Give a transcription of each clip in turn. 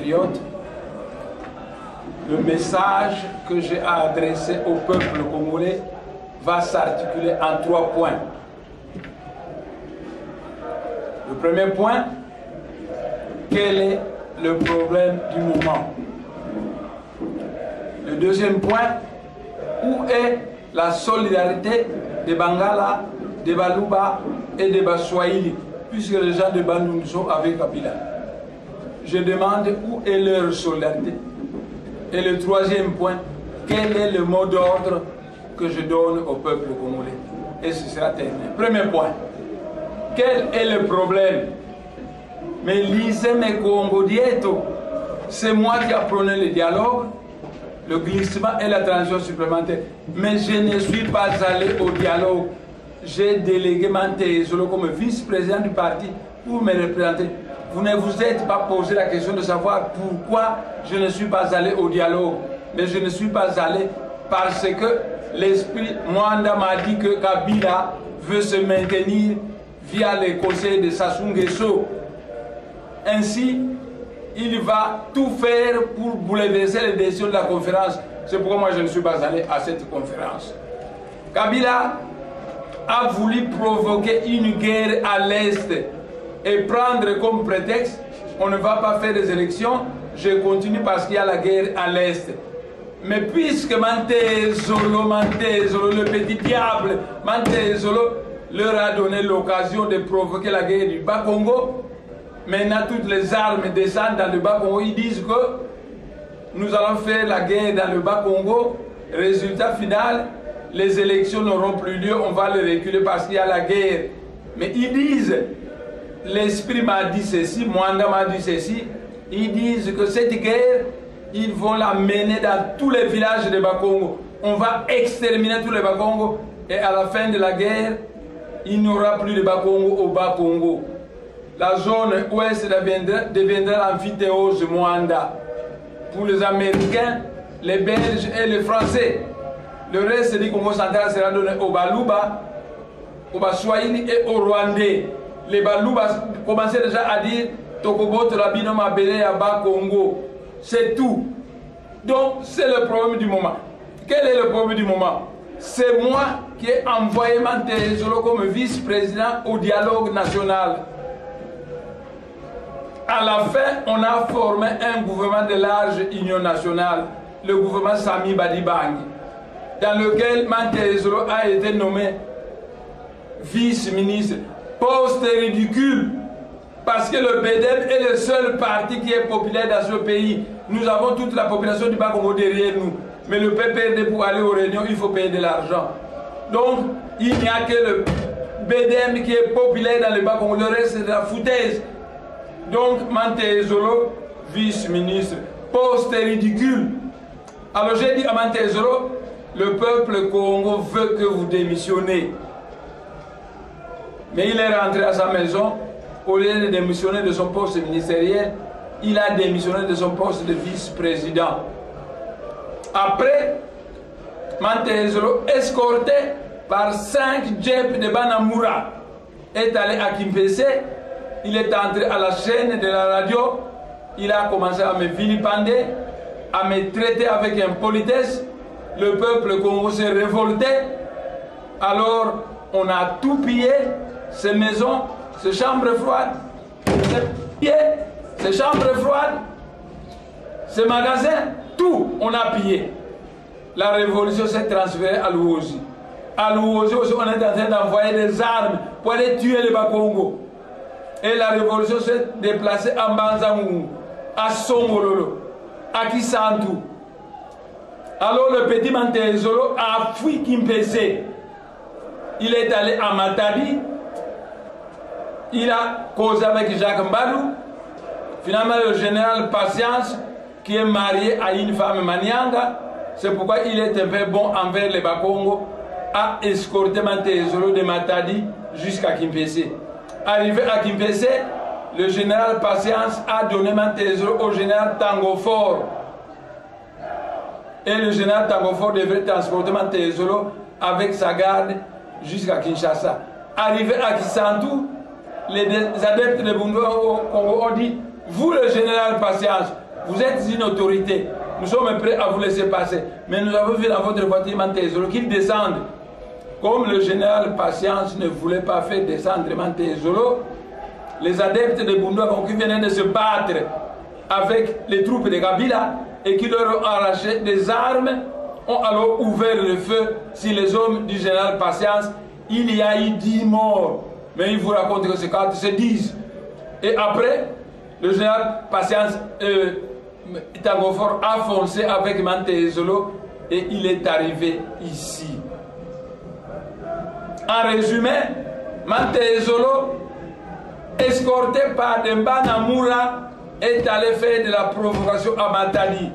compatriotes, le message que j'ai à adresser au peuple congolais va s'articuler en 3 points. Le premier point, quel est le problème du moment? Le deuxième point, où est la solidarité des Bangala, des Baluba et des Baswahili, puisque les gens de Bandung sont avec Kabila. Je demande où est leur solidarité. Et le troisième point, quel est le mot d'ordre que je donne au peuple congolais? Et ce sera terminé. Premier point, quel est le problème? Mais lisez mes Congo Dieto, c'est moi qui apprenais le dialogue, le glissement et la transition supplémentaire. Mais je ne suis pas allé au dialogue. J'ai délégué Mantézolo comme vice-président du parti pour me représenter. Vous ne vous êtes pas posé la question de savoir pourquoi je ne suis pas allé au dialogue. Mais je ne suis pas allé parce que l'esprit Mwanda m'a dit que Kabila veut se maintenir via les conseils de Sassou Nguesso. Ainsi, il va tout faire pour bouleverser les décisions de la conférence. C'est pourquoi moi je ne suis pas allé à cette conférence. Kabila a voulu provoquer une guerre à l'Est et prendre comme prétexte, on ne va pas faire des élections, je continue parce qu'il y a la guerre à l'Est. Mais puisque Mantézolo, le petit diable, Mantézolo leur a donné l'occasion de provoquer la guerre du Bas-Congo, maintenant toutes les armes descendent dans le Bas-Congo, ils disent que nous allons faire la guerre dans le Bas-Congo, résultat final, les élections n'auront plus lieu, on va les reculer parce qu'il y a la guerre. Mais ils disent, l'esprit m'a dit ceci, Mwanda m'a dit ceci, ils disent que cette guerre, ils vont la mener dans tous les villages de Bas-Congo. On va exterminer tous les Bas-Congo et à la fin de la guerre, il n'y aura plus de Bas-Congo au Bas-Congo. La zone ouest deviendra l'amphithéose Mwanda. Pour les Américains, les Belges et les Français. Le reste du Congo central sera donné aux Baluba, aux Baswahili et aux Rwandais. Les Baluba commençaient déjà à dire Tokoboto Rabino Mabele Yaba Congo. C'est tout. Donc c'est le problème du moment. Quel est le problème du moment? C'est moi qui ai envoyé Mantézolo comme vice-président au dialogue national. À la fin, on a formé un gouvernement de large union nationale, le gouvernement Sami Badibangi, dans lequel Mantézolo a été nommé vice-ministre. Poste ridicule, parce que le BDM est le seul parti qui est populaire dans ce pays. Nous avons toute la population du Bas-Congo derrière nous. Mais le PPRD, pour aller aux réunions, il faut payer de l'argent. Donc, il n'y a que le BDM qui est populaire dans le Bas-Congo. Le reste, c'est de la foutaise. Donc, Mantézolo, vice-ministre. Poste ridicule. Alors, j'ai dit à Mantézolo, le peuple Congo veut que vous démissionnez. Mais il est rentré à sa maison, au lieu de démissionner de son poste ministériel, il a démissionné de son poste de vice-président. Après, Mantézolo, escorté par 5 jeeps de Banamura, est allé à Kimpese. Il est entré à la chaîne de la radio. Il a commencé à me vilipender, à me traiter avec impolitesse. Le peuple congolais s'est révolté. Alors, on a tout pillé. Ces maisons, ces chambres froides, ces chambres froides, ces magasins, tout, on a pillé. La révolution s'est transférée à Louosi. À Louosi aussi, on est en train d'envoyer des armes pour aller tuer les Bas-Congo. Et la révolution s'est déplacée à Mbanzamou, à Songololo, à Kisantu. Alors le petit Mantézolo a fui Kimpese. Il est allé à Matadi. Il a causé avec Jacques Mbadou. Finalement, le général Patience, qui est marié à une femme Manianga, c'est pourquoi il est un peu bon envers les Bas-Congo, a escorté Mantézolo de Matadi jusqu'à Kimpese. Arrivé à Kimpese, le général Patience a donné Mantézolo au général Tangofort. Et le général Tangofort devait transporter Mantézolo avec sa garde jusqu'à Kinshasa. Arrivé à Kisantu, les adeptes de Bundu au Congo ont dit, vous le général Patience, Vous êtes une autorité. Nous sommes prêts à vous laisser passer. Mais nous avons vu dans votre voiture Mantézolo qu'ils descendent. Comme le général Patience ne voulait pas faire descendre Mantézolo, les adeptes de Bundouya qui venaient de se battre avec les troupes de Kabila et qui leur ont arraché des armes, ont alors ouvert le feu sur les hommes du général Patience. Il y a eu 10 morts. Mais il vous raconte que c'est 10. Et après, le général Patience Tango Fort a foncé avec Mantézolo et il est arrivé ici. En résumé, Mantézolo, escorté par Demba Namoura, est allé faire de la provocation à Matadi.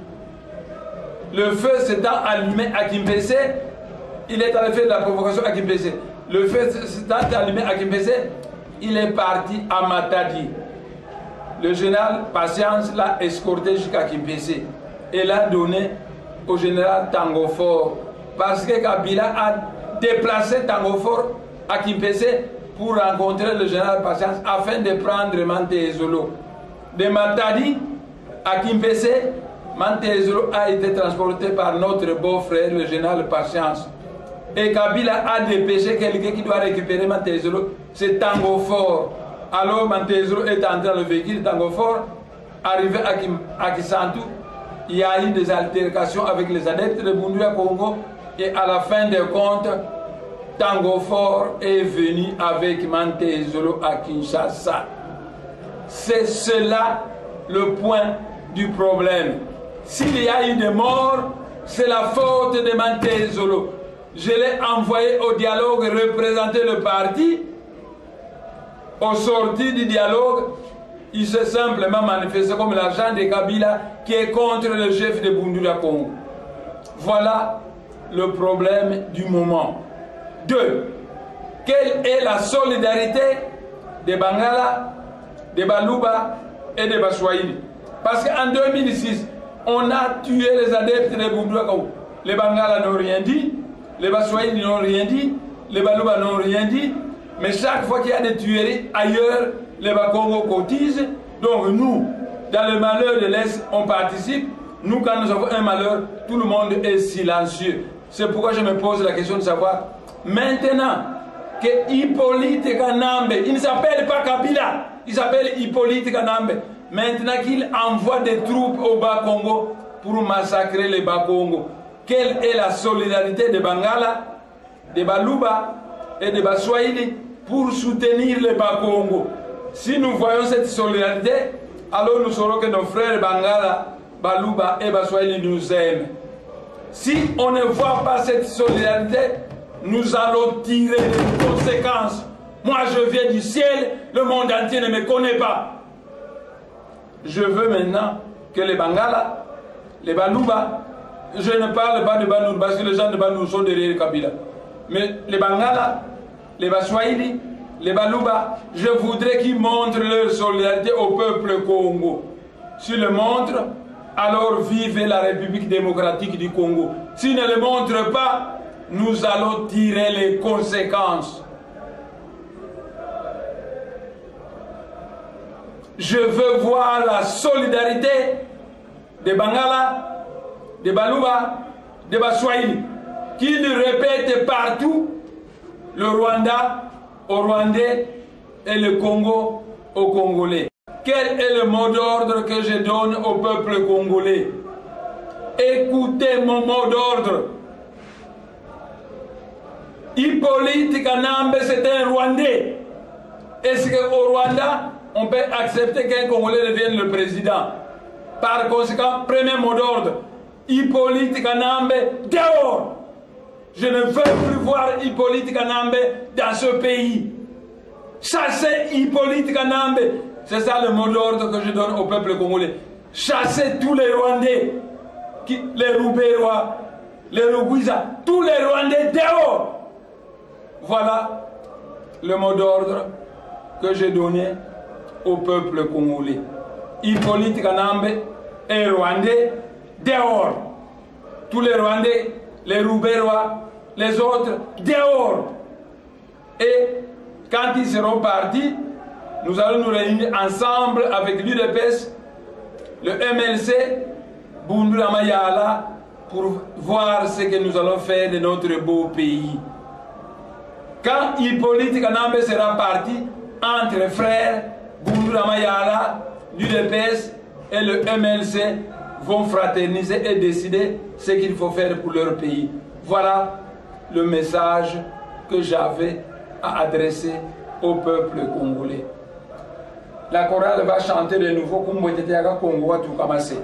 Le feu s'étant allumé à Kimpese, il est allé faire de la provocation à Kimpese. Le feu s'étant allumé à Kimpese, il est parti à Matadi. Le général Patience l'a escorté jusqu'à Kimpese et l'a donné au général Tango Fort. Parce que Kabila a déplacé Tango Fort à Kimpese pour rencontrer le général Patience afin de prendre Mantézolo. De Matadi à Kimpese, Mantézolo a été transporté par notre beau-frère, le général Patience. Et Kabila a dépêché quelqu'un qui doit récupérer Mantézolo, c'est Tango Fort. Alors Mantézolo est entré dans le véhicule Tango Fort, arrivé à Kisantu, il y a eu des altercations avec les adeptes de Bundouya Congo et à la fin des comptes, Tango Fort est venu avec Mantézolo à Kinshasa. C'est cela le point du problème. S'il y a eu des morts, c'est la faute de Mantézolo. Je l'ai envoyé au dialogue représenter le parti. Au sorti du dialogue, il s'est simplement manifesté comme l'agent de Kabila qui est contre le chef de Bundouya Congo. Voilà le problème du moment. 2. Quelle est la solidarité des Bangala, des Baluba et des Baswahili? Parce qu'en 2006, on a tué les adeptes de Bundouya Congo. Les Bangala n'ont rien dit, les Baswahili n'ont rien dit, les Baluba n'ont rien dit, mais chaque fois qu'il y a des tueries ailleurs, les Bakongo cotisent. Donc nous, dans le malheur de l'Est, on participe. Nous, quand nous avons un malheur, tout le monde est silencieux. C'est pourquoi je me pose la question de savoir, maintenant que Hippolyte Kanambe, il ne s'appelle pas Kabila, il s'appelle Hippolyte Kanambe, maintenant qu'il envoie des troupes au Bas-Congo pour massacrer les Bas-Congo, quelle est la solidarité des Bangala, des Baluba et des Baswahili pour soutenir les Bas-Congo? Si nous voyons cette solidarité, alors nous saurons que nos frères Bangala, Baluba et Baswahili nous aiment. Si on ne voit pas cette solidarité, nous allons tirer les conséquences. Moi, je viens du ciel, le monde entier ne me connaît pas. Je veux maintenant que les Bangala, les Baluba, je ne parle pas de Bandung parce que les gens de Bandung sont derrière Kabila, mais les Bangala, les Baswahili, les Baluba, je voudrais qu'ils montrent leur solidarité au peuple Congo. S'ils le montrent, alors vive la République démocratique du Congo. S'ils ne le montrent pas, nous allons tirer les conséquences. Je veux voir la solidarité des Bangala, des Baluba, des Baswahili, qu'ils répètent partout le Rwanda aux Rwandais et le Congo aux Congolais. Quel est le mot d'ordre que je donne au peuple congolais? Écoutez mon mot d'ordre. Hippolyte Kanambe, c'est un Rwandais. Est-ce qu'au Rwanda, on peut accepter qu'un Congolais devienne le président? Par conséquent, premier mot d'ordre, Hippolyte Kanambe, dehors! Je ne veux plus voir Hippolyte Kanambe dans ce pays. Chassez Hippolyte Kanambe. C'est ça le mot d'ordre que je donne au peuple congolais. Chassez tous les Rwandais, les Roubérois, les Rugwiza, tous les Rwandais dehors. Voilà le mot d'ordre que j'ai donné au peuple congolais. Hippolyte Kanambe est Rwandais dehors. Tous les Rwandais, les Roubérois, les autres dehors. Et quand ils seront partis, nous allons nous réunir ensemble avec l'UDPS, le MLC, Bundu Mayala, pour voir ce que nous allons faire de notre beau pays. Quand Hippolyte Kanambe sera parti, entre les frères Bundu Mayala, l'UDPS et le MLC vont fraterniser et décider ce qu'il faut faire pour leur pays. Voilà le message que j'avais à adresser au peuple congolais. La chorale va chanter de nouveau comme Wetetiaga Congo à tout commencer.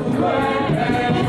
Amen.